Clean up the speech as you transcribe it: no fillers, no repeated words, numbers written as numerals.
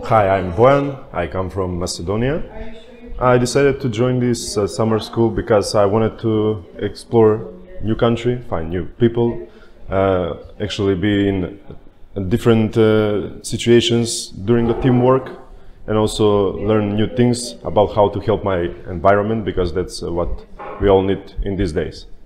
Hi, I'm Bojan. I come from Macedonia. I decided to join this summer school because I wanted to explore new country, find new people, actually be in different situations during the teamwork, and also learn new things about how to help my environment, because that's what we all need in these days.